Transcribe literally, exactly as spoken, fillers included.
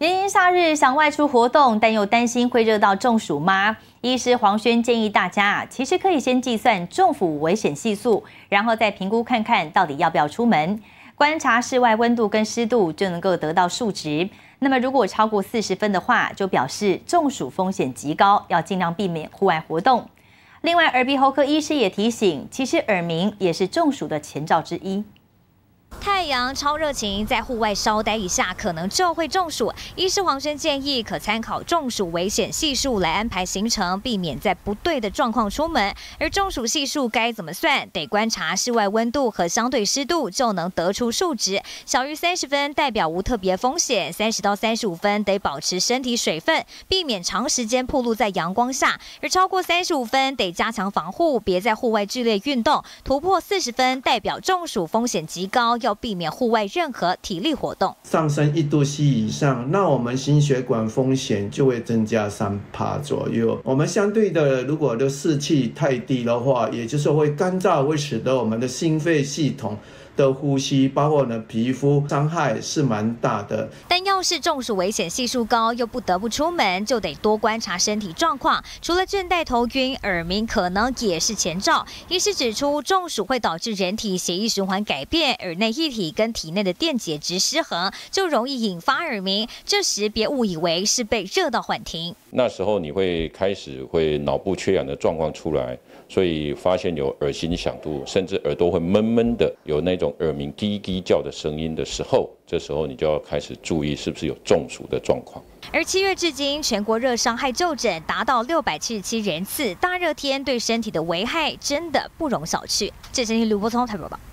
炎炎夏日想外出活动，但又担心会热到中暑吗？医师黄轩建议大家啊，其实可以先计算中暑危险系数，然后再评估看看到底要不要出门。观察室外温度跟湿度就能够得到数值。那么如果超过四十分的话，就表示中暑风险极高，要尽量避免户外活动。另外，耳鼻喉科医师也提醒，其实耳鸣也是中暑的前兆之一。 太阳超热情，在户外稍待一下，可能就会中暑。医师黄轩建议，可参考中暑危险系数来安排行程，避免在不对的状况出门。而中暑系数该怎么算？得观察室外温度和相对湿度，就能得出数值。小于三十分代表无特别风险，三十到三十五分得保持身体水分，避免长时间暴露在阳光下。而超过三十五分得加强防护，别在户外剧烈运动。突破四十分代表中暑风险极高，要 避免户外任何体力活动。 上升一度 C 以上，那我们心血管风险就会增加三趴左右。我们相对的，如果的湿气太低的话，也就是说会干燥，会使得我们的心肺系统 的呼吸，包括呢皮肤伤害是蛮大的。 但要是中暑危险系数高，又不得不出门，就得多观察身体状况。除了倦怠、头晕、耳鸣，可能也是前兆。医师指出，中暑会导致人体血液循环改变，耳内液体跟体内的电解质失衡，就容易引发耳鸣。这时别误以为是被热到幻听。 那时候你会开始会脑部缺氧的状况出来，所以发现有耳心响度，甚至耳朵会闷闷的，有那种 耳鸣叽叽叫的声音的时候，这时候你就要开始注意是不是有中暑的状况。 而七月至今，全国热伤害就诊达到六百七十七人次，大热天对身体的危害真的不容小觑。这是刘波聪台报道。